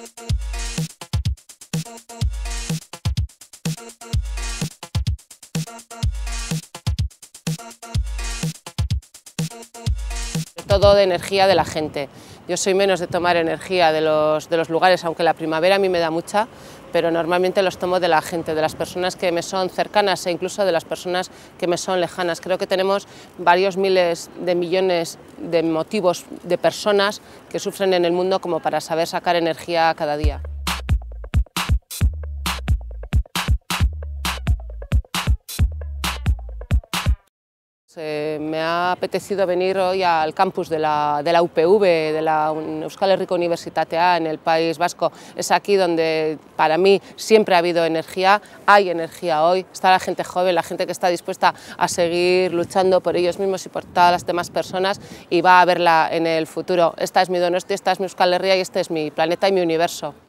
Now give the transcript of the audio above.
Todo de energía de la gente. Yo soy menos de tomar energía de los lugares, aunque la primavera a mí me da mucha, pero normalmente los tomo de la gente, de las personas que me son cercanas e incluso de las personas que me son lejanas. Creo que tenemos varios miles de millones de motivos de personas que sufren en el mundo como para saber sacar energía cada día. Me ha apetecido venir hoy al campus de la UPV, de la Euskal Herriko Unibertsitatea en el País Vasco. Es aquí donde para mí siempre ha habido energía, hay energía hoy, está la gente joven, la gente que está dispuesta a seguir luchando por ellos mismos y por todas las demás personas y va a verla en el futuro. Esta es mi Donosti, esta es mi Euskal Herria y este es mi planeta y mi universo.